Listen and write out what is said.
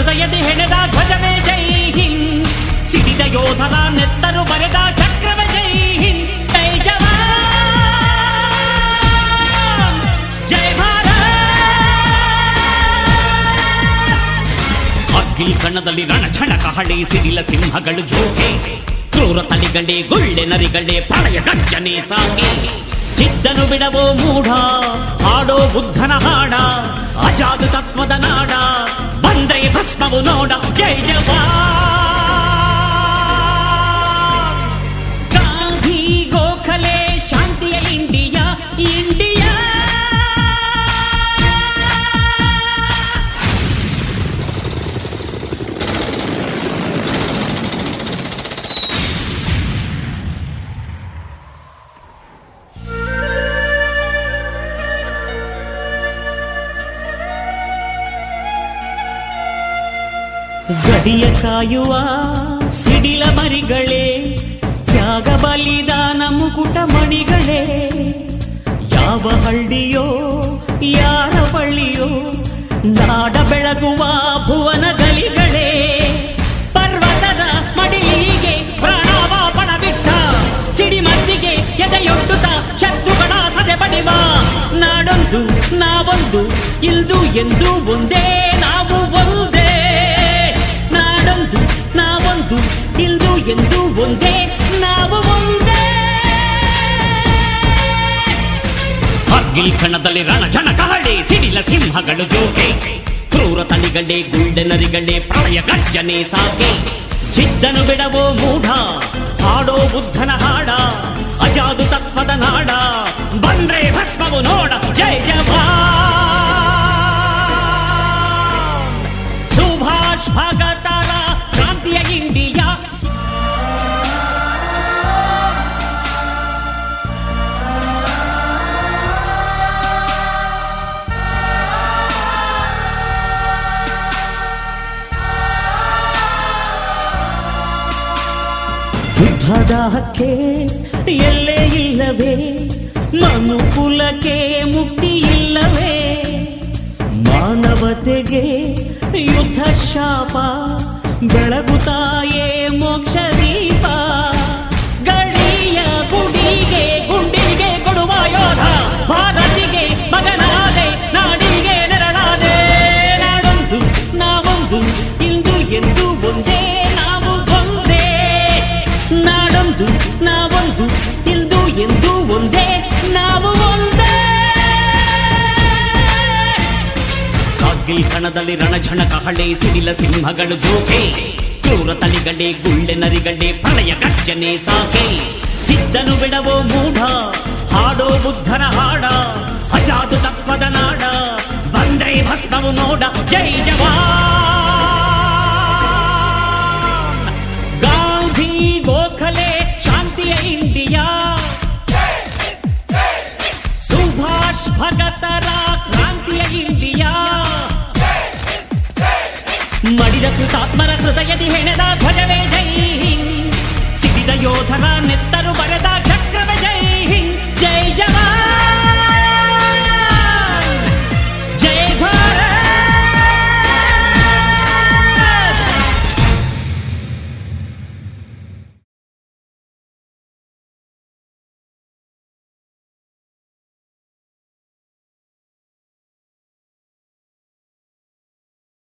ಹೃದಯದಿ ಹೆಣೆದ ಧ್ವಜವೇ ಜೈ ಹಿಂದ್, ಸಿಡಿದ ಯೋಧರ ನೆತ್ತರು ಬರೆದ ಚಕ್ರವೇ ಜೈ ಹಿಂದ್. ಜೈ ಜವಾನ್ ಜೈ ಭಾರತ್. ಕಾರ್ಗಿಲ್ ಕಣದಲ್ಲಿ ರಣಛಣ ಕಹಳೆ, ಸಿಡಿಲ ಸಿಂಹಗಳು ಜೋಕೆ, ಕ್ರೂರ ತಳಿಗಳೇ ಗುಳ್ಳೆ ನರಿಗಳೇ ಪ್ರಳಯ ಗರ್ಜನೆ ಸಾಗೆ. ಚಿದ್ದನು ಬಿಡವೋ ಮೂಢ, ಹಾಡೋ ಬುದ್ಧನ ಹಾಡ, ಅಜಾದ ತತ್ವದ ನಾಡ, ಬಂದ್ರೆ ಭಸ್ಮವು ನೋಡ. ಜೈ ಜವಾನ್. ಗಾಂಧಿ ಗೋಖಲೆ ಶಾಂತಿಯ ಇಂಡಿಯಾ, ಇಂಡಿಯಾ. ಗಡಿಯ ಕಾಯುವ ಸಿಡಿಲ ಮರಿಗಳೇ, ತ್ಯಾಗ ಬಲಿದಾನ ಮುಕುಟ ಮಣಿಗಳೇ. ಯಾವ ಹಳ್ಳಿಯೋ ಯಾರ ಬಳ್ಳಿಯೋ, ನಾಡ ಬೆಳಗುವ ಭುವನ ಗಲಿಗಳೇ. ಪರ್ವತದ ಮಡಿಲಿಗೆ ಪ್ರಾಣವ ಪಣಬಿಟ್ಟ, ಸಿಡಿಮದ್ದಿಗೆ ಎದೆಯೊಡ್ಡುತ್ತ ಶತ್ರುಗಳ ಸದೆ ಬಡಿವ. ನಾಡೊಂದು ನಾವೊಂದು ಇಲ್ದು ಎಂದು ಒಂದೇ, ನಾವು ಒಂದೇ. ನಾಡೊಂದು ನಾವೊಂದು ಇಲ್ದು ಎಂದು ಒಂದೇ, ನಾವು ಒಂದೇ. ಕಾರ್ಗಿಲ್ ಕಣದಲ್ಲಿ ರಣಜನ ಕಹಳೆ, ಸಿಡಿಲ ಸಿಂಹಗಳು ಜೋಕೆ, ಕ್ರೂರ ತಳಿಗಳೇ ಗುಳ್ಳೆ ನರಿಗಳೇ ಪ್ರಳಯ ಗರ್ಜನೆ ಸಾಗೆ. ಚಿದ್ದನು ಬಿಡವೋ ಮೂಢ, ಹಾಡೋ ಬುದ್ಧನ ಹಾಡ, ಅಜಾದು ತತ್ವದ ನಾಡ, ಬಂದ್ರೆ ಭಸ್ಮವು ನೋಡ. ಜೈ ಜವಾನ್. ಸುಭಾಷ್ ಭಗತರ ಕ್ರಾಂತಿಯ ಇಂಡಿಯಾ. ಯುದ್ಧದ ಹಕ್ಕೆ ಎಲ್ಲೇ ಇಲ್ಲವೇ, ಮನುಕುಲಕ್ಕೆ ಮುಕ್ತಿ ಇಲ್ಲವೇ. ಮಾನವತೆಗೆ ಯುದ್ಧ ಶಾಪ, ಬೆಳಗುತ್ತಾಯೇ ಮೋಕ್ಷ ದೀಪ. ಗಡಿಯ ಗುಡಿಗೆ ಗುಂಡಿಗೆ ಕೊಡುವ ಯೋಧ, ಭಾರತಿಗೆ ಮಗನಾದೆ ನಾಡಿಗೆ ನೆರಳಾದೆ. ನಾಡೊಂದು ನಾವೊಂದು ಇಂದು ಎಂದು ಒಂದೇ, ನಾವು ಒಂದೇ. ನಾಡೊಂದು ನಾವೊಂದು ಇಂದು ಎಂದು ಒಂದೇ, ನಾವು ಒಂದೇ. ಕಾರ್ಗಿಲ್ ಕಣದಲ್ಲಿ ರಣಝಣ ಕಹಳೆ, ಸಿಡಿಲ ಸಿಂಹಗಳು ಜೋಕೆ, ಕ್ರೂರ ತಳಿಗಳೇ ಗುಳ್ಳೆ ನರಿಗಳೇ ಪ್ರಳಯ ಗರ್ಜನೆ ಸಾಗೆ. ಚಿದ್ದನು ಬಿಡವೋ ಮೂಢ, ಹಾಡೋ ಬುದ್ಧನ ಹಾಡ, ಅಜಾದು ತತ್ವದ ನಾಡ, ಬಂದ್ರೆ ಭಸ್ಮವು ನೋಡ. ಜೈ ಜವಾನ್. ಗಾಂಧಿ ಗೋಖಲೆ ಶಾಂತಿಯ ಇಂಡಿಯಾ, ಸುಭಾಷ್ ಭಗತರ ಕ್ರಾಂತಿಯ ಇಂಡಿಯಾ. ಮಡಿದ ಕೃತಾತ್ಮರ ಹೃದಯದಿ ಹೆಣೆದ ಧ್ವಜವೇ ಜೈ ಹಿಂದ್, ಸಿಡಿದ ಯೋಧರ ನೆತ್ತರು ಬರೆದ